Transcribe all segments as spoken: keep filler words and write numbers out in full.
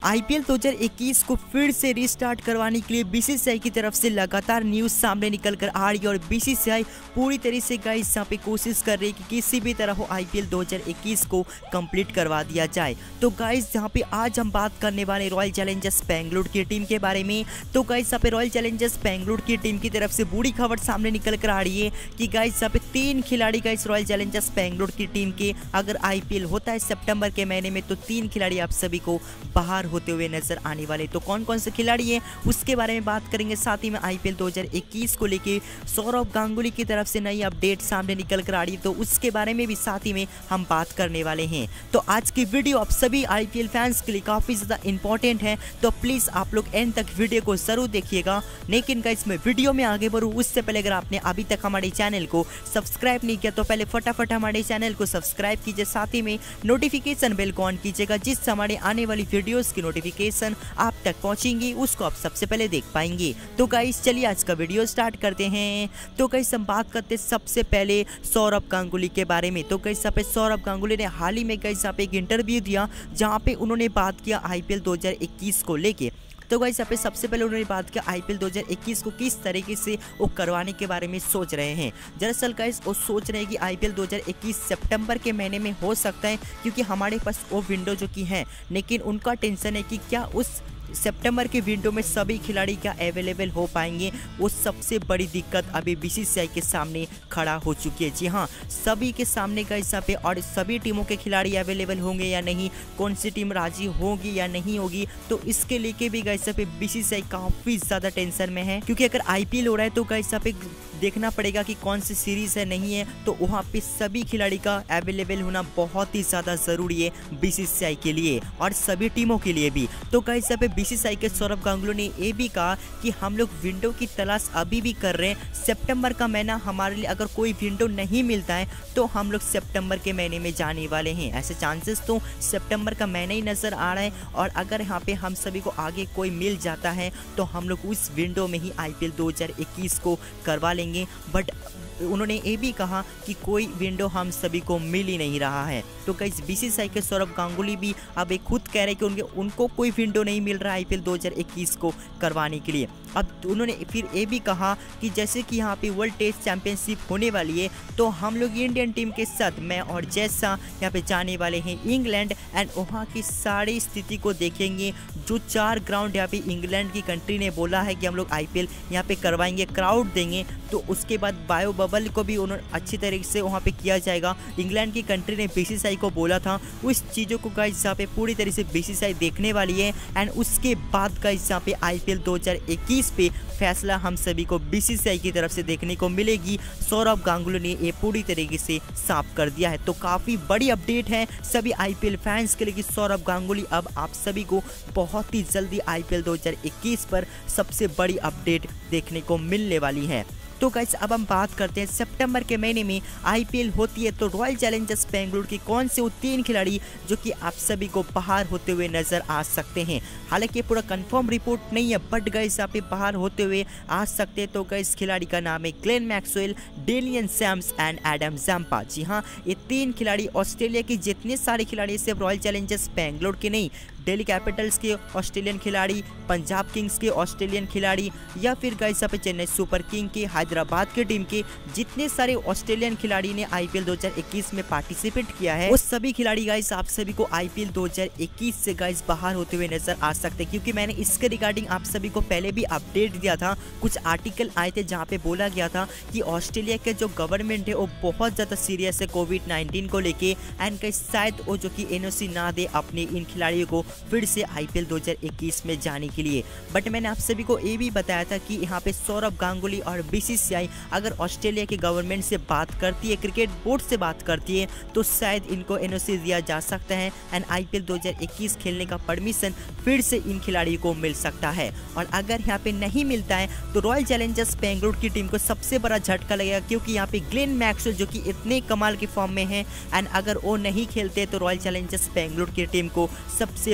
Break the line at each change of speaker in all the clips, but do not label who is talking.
IPL दो हज़ार इक्कीस को फिर से रिस्टार्ट करवाने के लिए बीसीसीआई की तरफ से लगातार न्यूज सामने निकल कर आ रही है और बीसीसीआई पूरी तरह से गाइस यहाँ पे कोशिश कर रही है कि किसी भी तरह हो आईपीएल दो हज़ार इक्कीस को कंप्लीट करवा दिया जाए। तो गाइस यहाँ पे आज हम बात करने वाले रॉयल चैलेंजर्स बेंगलुरु की टीम के बारे में। तो गाइस यहाँ पे रॉयल चैलेंजर्स बेंगलुरु की टीम की तरफ से बुरी खबर सामने निकल कर आ रही है कि गाइस यहाँ पे तीन खिलाड़ी गाइस रॉयल चैलेंजर्स बेंगलुरु की टीम के अगर आईपीएल होता है सितंबर के महीने में तो तीन खिलाड़ी आप सभी को बाहर होते हुए नजर आने वाले। तो कौन कौन से खिलाड़ी हैं उसके बारे में बात करेंगे। साथ ही में आईपीएल दो हज़ार इक्कीस को लेके सौरव गांगुली की तरफ से नई अपडेट सामने निकल कर आ रही है तो उसके बारे में भी साथ ही में हम बात करने वाले हैं। तो आज की वीडियो आप सभी आईपीएल फैंस के लिए काफी ज्यादा इंपॉर्टेंट है तो प्लीज आप लोग एंड तक वीडियो को जरूर देखिएगा। लेकिन गाइस मैं वीडियो में आगे बढ़ूं उससे पहले अगर आपने अभी तक हमारे चैनल को सब्सक्राइब नहीं किया तो पहले फटाफट हमारे चैनल को सब्सक्राइब कीजिए। साथ ही में नोटिफिकेशन बेल को ऑन कीजिएगा जिससे हमारे आने वाली वीडियोस की नोटिफिकेशन आप तक पहुंचेंगी उसको आप सबसे पहले देख पाएंगे। तो गाइस चलिए आज का वीडियो स्टार्ट करते हैं। तो गाइस हम बात करते हैं सबसे पहले सौरव गांगुली के बारे में। तो गाइस यहाँ पे सौरव गांगुली ने हाल ही में गाइस यहाँ पे एक इंटरव्यू दिया जहाँ पे उन्होंने बात किया आईपीएल दो हज़ार इक्कीस को लेके। तो गाइस यहाँ पे सबसे पहले उन्होंने बात किया आईपीएल दो हज़ार इक्कीस को किस तरीके से वो करवाने के बारे में सोच रहे हैं। दरअसल गाइस वो सोच रहे हैं कि आईपीएल दो हज़ार इक्कीस सितंबर के महीने में हो सकता है क्योंकि हमारे पास वो विंडो जो की है। लेकिन उनका टेंशन है कि क्या उस सितंबर के विंडो में सभी खिलाड़ी क्या अवेलेबल हो पाएंगे। वो सबसे बड़ी दिक्कत अभी बीसीसीआई के सामने खड़ा हो चुकी है। जी हाँ, सभी के सामने का हिसाब पे और सभी टीमों के खिलाड़ी अवेलेबल होंगे या नहीं, कौन सी टीम राजी होगी या नहीं होगी, तो इसके लेके भी गाइस पे बीसीसीआई काफी ज्यादा टेंशन में है। क्योंकि अगर आईपीएल हो रहा है तो गाइस पे देखना पड़ेगा कि कौन सी सीरीज है नहीं है, तो वहाँ पे सभी खिलाड़ी का अवेलेबल होना बहुत ही ज्यादा जरूरी है बीसीसीआई के लिए और सभी टीमों के लिए भी। तो गाइस पे बीसीसीआई के सौरव गांगुली ने ये भी कहा कि हम लोग विंडो की तलाश अभी भी कर रहे हैं। सितंबर का महीना हमारे लिए अगर कोई विंडो नहीं मिलता है तो हम लोग सितंबर के महीने में जाने वाले हैं। ऐसे चांसेस तो सितंबर का महीना ही नजर आ रहा है और अगर यहाँ पे हम सभी को आगे कोई मिल जाता है तो हम लोग उस विंडो में ही आईपीएल दो हज़ार इक्कीस को करवा लेंगे। बट उन्होंने ये भी कहा कि कोई विंडो हम सभी को मिल ही नहीं रहा है। तो गाइस बीसीसीआई के सौरव गांगुली भी अब एक खुद कह रहे हैं कि उनके उनको कोई विंडो नहीं मिल रहा है आईपीएल दो हज़ार इक्कीस को करवाने के लिए। अब उन्होंने फिर ये भी कहा कि जैसे कि यहाँ पे वर्ल्ड टेस्ट चैंपियनशिप होने वाली है तो हम लोग इंडियन टीम के साथ मैं और जैसा यहाँ पे जाने वाले हैं इंग्लैंड एंड वहाँ की सारी स्थिति को देखेंगे। जो चार ग्राउंड यहाँ पे इंग्लैंड की कंट्री ने बोला है कि हम लोग आईपीएल यहाँ पे करवाएंगे, क्राउड देंगे, तो उसके बाद बायो बबल को भी उन्होंने अच्छी तरीके से वहाँ पे किया जाएगा। इंग्लैंड की कंट्री ने बीसीसीआई को बोला था उस चीज़ों को गाइस यहाँ पे पूरी तरीके से बीसीसीआई देखने वाली है एंड उसके बाद गाइस यहाँ पे आईपीएल दो हज़ार इक्कीस पे फैसला हम सभी को बीसीसीआई की तरफ से देखने को मिलेगी। सौरव गांगुली ने ये पूरी तरीके से साफ कर दिया है। तो काफ़ी बड़ी अपडेट है सभी आईपीएल फैंस के लिए कि सौरव गांगुली अब आप सभी को बहुत ही जल्दी आईपीएल दो हज़ार इक्कीस पर सबसे बड़ी अपडेट देखने को मिलने वाली है। तो गाइस अब हम बात करते हैं सितंबर के महीने में आईपीएल होती है तो रॉयल चैलेंजर्स बेंगलुरु के कौन से वो तीन खिलाड़ी जो कि आप सभी को बाहर होते हुए नजर आ सकते हैं। हालांकि पूरा कंफर्म रिपोर्ट नहीं है बट गाइस यहाँ पे बाहर होते हुए आ सकते हैं। तो गाइस खिलाड़ी का नाम है ग्लेन मैक्सवेल, डेलियन सैम्स एंड एडम जैम्पा। जी हाँ, ये तीन खिलाड़ी ऑस्ट्रेलिया के जितने सारे खिलाड़ी सिर्फ रॉयल चैलेंजर्स बेंगलुरु के नहीं, दिल्ली कैपिटल्स के ऑस्ट्रेलियन खिलाड़ी, पंजाब किंग्स के ऑस्ट्रेलियन खिलाड़ी या फिर गाइस यहाँ पे चेन्नई सुपर किंग के, हैदराबाद के टीम के जितने सारे ऑस्ट्रेलियन खिलाड़ी ने आईपीएल दो हज़ार इक्कीस में पार्टिसिपेट किया है वो सभी खिलाड़ी गाइस आप सभी को आईपीएल दो हज़ार इक्कीस से गाइस बाहर होते हुए नजर आ सकते हैं। क्योंकि मैंने इसके रिगार्डिंग आप सभी को पहले भी अपडेट दिया था, कुछ आर्टिकल आए थे जहाँ पे बोला गया था कि ऑस्ट्रेलिया के जो गवर्नमेंट है वो बहुत ज्यादा सीरियस है कोविड नाइन्टीन को लेके एंड गाइस शायद वो जो की एनओसी ना दे अपने इन खिलाड़ियों को फिर से आईपीएल दो हज़ार इक्कीस में जाने के लिए। बट मैंने आप सभी को ये भी बताया था कि यहाँ पे सौरव गांगुली और बीसीसीआई अगर ऑस्ट्रेलिया के गवर्नमेंट से बात करती है, क्रिकेट बोर्ड से बात करती है तो शायद इनको एनओसी दिया जा सकता है एंड आईपीएल दो हज़ार इक्कीस खेलने का परमिशन फिर से इन खिलाड़ियों को मिल सकता है। और अगर यहाँ पे नहीं मिलता है तो रॉयल चैलेंजर्स बेंगलुरु की टीम को सबसे बड़ा झटका लगेगा क्योंकि यहाँ पे ग्लेन मैक्सवेल जो कि इतने कमाल के फॉर्म में है एंड अगर वो नहीं खेलते तो रॉयल चैलेंजर्स बेंगलुरु की टीम को सबसे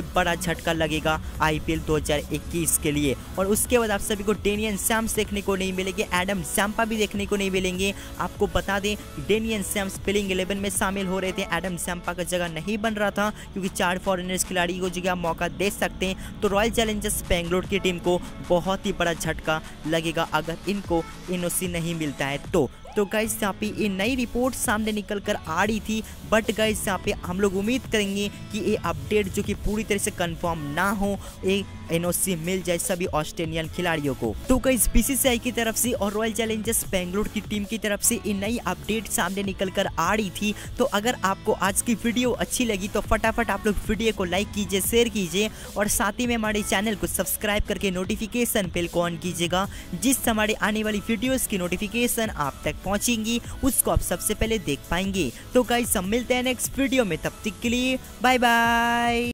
बड़ा झटका लगेगा आईपीएल दो हज़ार इक्कीस के लिए। और उसके बाद आप सभी को डेनियल सैम्स देखने को नहीं मिलेंगे, एडम जंपा भी देखने को नहीं मिलेंगे। आपको बता दें डेनियल सैम्स प्लेइंग इलेवन में शामिल हो रहे थे, एडम जंपा का जगह नहीं बन रहा था क्योंकि चार फॉरेनर्स खिलाड़ी को जगह मौका दे सकते हैं। तो रॉयल चैलेंजर्स बेंगलोर की टीम को बहुत ही बड़ा झटका लगेगा अगर इनको एनओसी नहीं मिलता है तो। तो गाइस यहाँ पे ये नई रिपोर्ट सामने निकल कर आ रही थी, बट गाइस यहाँ पे हम लोग उम्मीद करेंगे कि ये अपडेट जो कि पूरी तरह से कंफर्म ना हो, ये एनओसी मिल जाए सभी ऑस्ट्रेलियन खिलाड़ियों को। तो गाइस बीसीसीआई की तरफ से और रॉयल चैलेंजर्स बेंगलोर की टीम की तरफ से ये नई अपडेट सामने निकल कर आ रही थी। तो अगर आपको आज की वीडियो अच्छी लगी तो फटाफट आप लोग वीडियो को लाइक कीजिए, शेयर कीजिए और साथ ही में हमारे चैनल को सब्सक्राइब करके नोटिफिकेशन बेल को ऑन कीजिएगा, जिससे हमारे आने वाली वीडियोस की नोटिफिकेशन आप तक पहुंचेंगी, उसको आप सबसे पहले देख पाएंगे। तो गाइस हम मिलते हैं नेक्स्ट वीडियो में, तब तक के लिए बाय बाय।